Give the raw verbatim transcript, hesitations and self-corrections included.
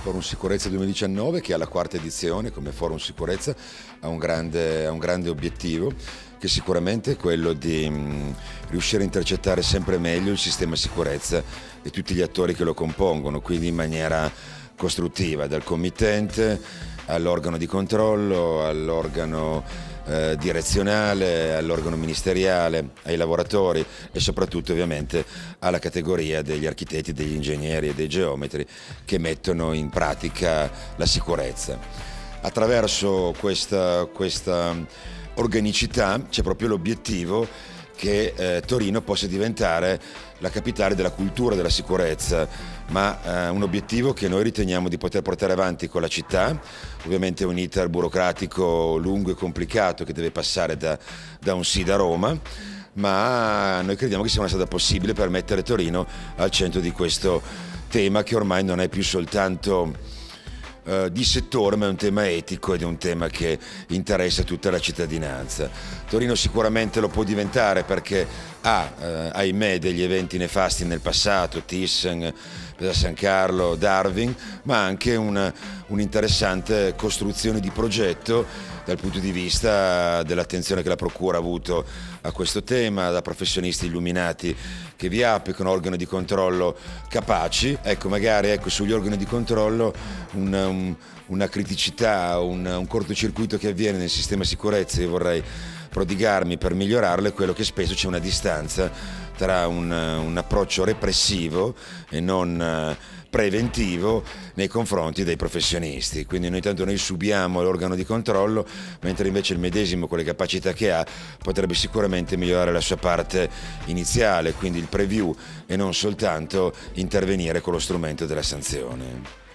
Forum Sicurezza duemiladiciannove, che alla quarta edizione come Forum Sicurezza ha un grande, ha un grande obiettivo, che sicuramente è quello di mh, riuscire a intercettare sempre meglio il sistema sicurezza e tutti gli attori che lo compongono, quindi in maniera costruttiva, dal committente all'organo di controllo, all'organo eh, direzionale, all'organo ministeriale, ai lavoratori e soprattutto ovviamente alla categoria degli architetti, degli ingegneri e dei geometri che mettono in pratica la sicurezza. Attraverso questa, questa organicità c'è proprio l'obiettivo che eh, Torino possa diventare la capitale della cultura della sicurezza, ma eh, un obiettivo che noi riteniamo di poter portare avanti con la città. Ovviamente è un iter burocratico lungo e complicato che deve passare da, da un sì da Roma, ma noi crediamo che sia una strada possibile per mettere Torino al centro di questo tema, che ormai non è più soltanto Uh, di settore, ma è un tema etico ed è un tema che interessa tutta la cittadinanza. Torino sicuramente lo può diventare perché ha, uh, ahimè, degli eventi nefasti nel passato, Thyssen, San Carlo, Darwin, ma anche un'interessante costruzione di progetto dal punto di vista dell'attenzione che la Procura ha avuto a questo tema, da professionisti illuminati che vi applicano, organi di controllo capaci. Ecco, magari ecco, sugli organi di controllo un, un, una criticità, un, un cortocircuito che avviene nel sistema sicurezza, io vorrei prodigarmi per migliorarlo, è quello che spesso c'è una distanza tra un, un approccio repressivo e non preventivo nei confronti dei professionisti. Quindi noi tanto noi subiamo l'organo di controllo, mentre invece il medesimo, con le capacità che ha, potrebbe sicuramente migliorare la sua parte iniziale, quindi il preview, e non soltanto intervenire con lo strumento della sanzione.